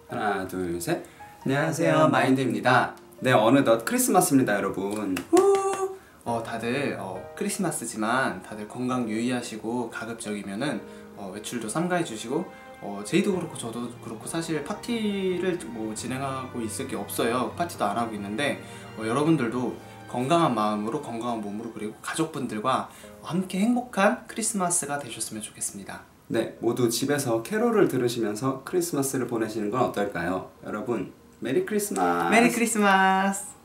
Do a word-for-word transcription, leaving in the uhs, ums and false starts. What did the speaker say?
하나 둘 셋. 안녕하세요, 마인드입니다. 네, 어느덧 크리스마스입니다, 여러분. 후! 어, 다들 어, 크리스마스지만 다들 건강 유의하시고 가급적이면은 어, 외출도 삼가해 주시고 어, 제이도 그렇고 저도 그렇고 사실 파티를 뭐 진행하고 있을 게 없어요. 파티도 안 하고 있는데 어, 여러분들도 건강한 마음으로 건강한 몸으로 그리고 가족분들과 함께 행복한 크리스마스가 되셨으면 좋겠습니다. 네, 모두 집에서 캐롤을 들으시면서 크리스마스를 보내시는 건 어떨까요? 여러분, 메리 크리스마스! 메리 크리스마스!